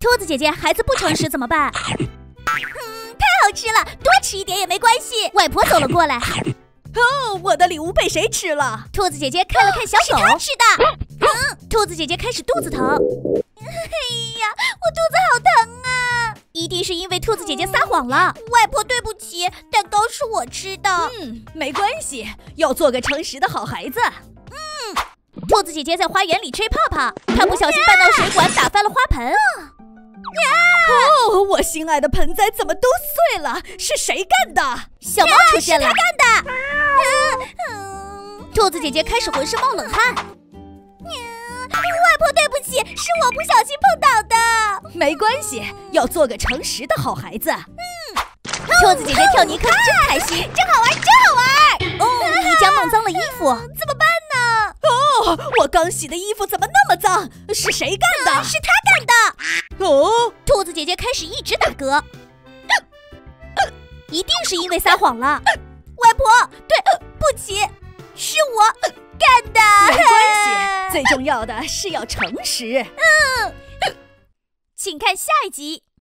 兔子姐姐，孩子不诚实怎么办？太好吃了，多吃一点也没关系。外婆走了过来。 哦，我的礼物被谁吃了？ 兔子姐姐看了看小狗，是她吃的。兔子姐姐开始肚子疼。哎呀，我肚子好疼啊！一定是因为兔子姐姐撒谎了。外婆，对不起，蛋糕是我吃的。 没关系，要做个诚实的好孩子。 兔子姐姐在花园里吹泡泡，她不小心绊到水管，打翻了花盆。 哦，我心爱的盆栽怎么都碎了？是谁干的？ 小猫出现了，是他干的。兔子姐姐开始浑身冒冷汗。外婆，对不起，是我不小心碰倒的。 没关系，要做个诚实的好孩子。 兔子姐姐跳泥坑真开心，真好玩，真好玩。哦，一脚弄脏了衣服，怎么办呢？ 哦，我刚洗的衣服怎么那么脏？是谁干的？ 是他干的。 哦， 兔子姐姐开始一直打嗝，一定是因为撒谎了。外婆，对不起，是我干的。 没关系，最重要的是要诚实。 请看下一集。